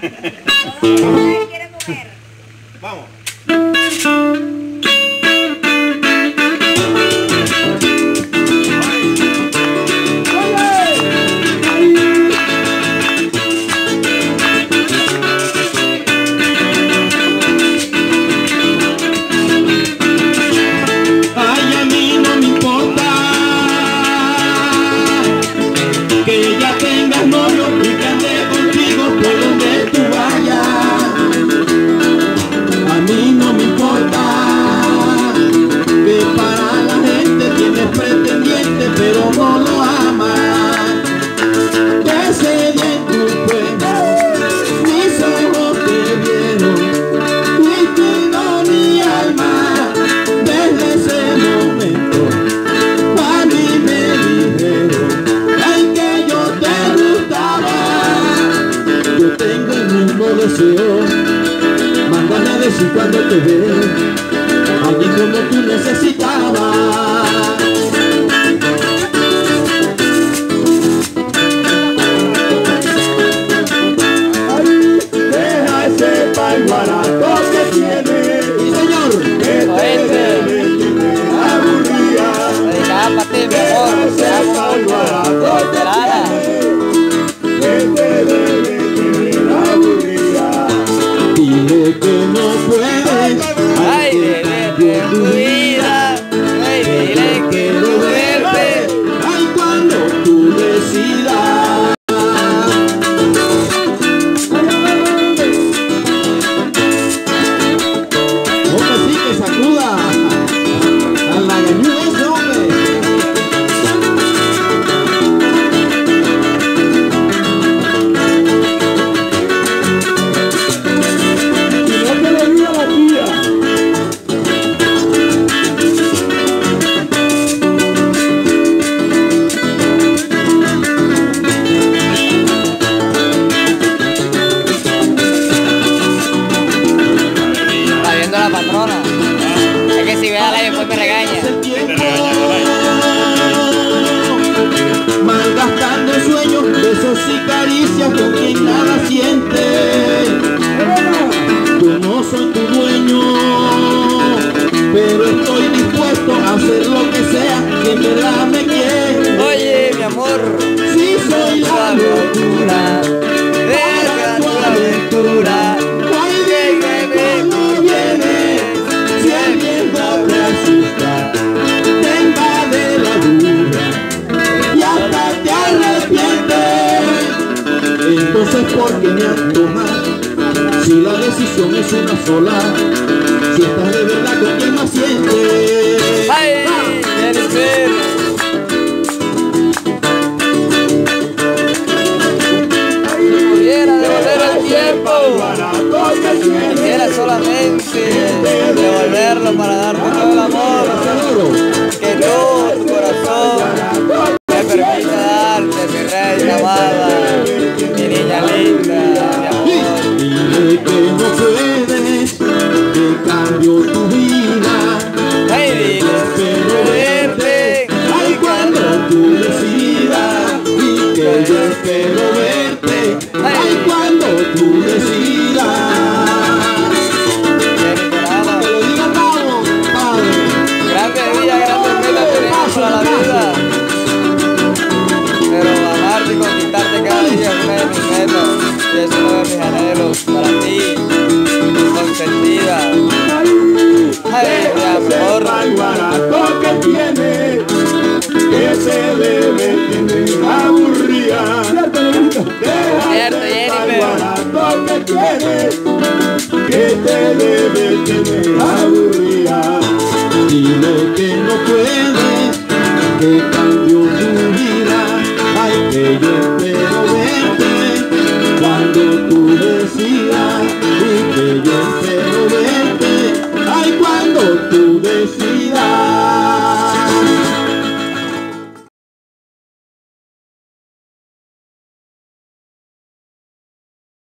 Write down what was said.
¿Quiere comer? Vamos. Pero no lo amas, ese día en tu cuenta, mis ojos te vieron, y mi alma, desde ese momento, a mí me dijeron, ay que yo te gustaba, yo tengo el mismo deseo, mándame a decir cuando te veo, alguien como tú necesitabas. El barato que tiene, sí, señor, que te debe tener aburrida. Dedicada para ti, mi amor. El barato que tiene, que te debe tener aburrida. Dile que no puedes, ay, dile tu vida, ay, dile que no verte, ay, cuando tú decidas. Sacuda a la gañuda ese hombre. Y no te le diga la tía. está viendo la patrona. Si ve a la después me regaña. Malgastando sueños, besos y caricias con quien nada siente. Yo no soy tu dueño, pero estoy dispuesto a hacer lo que sea que en verdad me quiere. Oye, mi amor, si soy la locura de tu aventura. Te invade la duda y hasta te arrepientes. Entonces ¿por qué me antojas? Si la decisión es una sola, si estás de verdad con quien más sientes. ¡Ay! Jennifer. Pudiera devolver el tiempo, quisiera solamente devolverlo para darte todo el amor que tú, tu corazón, me permite darte, mi reina amada, mi niña linda, mi amor. Dile que no puedes, que cambio tu vida. Ay, dile Espero verte, ay, cuando tú decidas. Y que yo espero verte, ay, cuando tú decidas. Te lo diga Pablo, padre. Grandes días, grandes metas tenemos para la vida, pero amarte y conquistarte cada día es una de mis metas y es uno de mis anhelos para ti, consentida. Ay, mi amor. El barato que tiene, que se debe tener aburrida. Cierto, Jennifer. El barato que tiene, que te debe tener aburrida. Dile que no puedes, que cambió tu vida, ay, que yo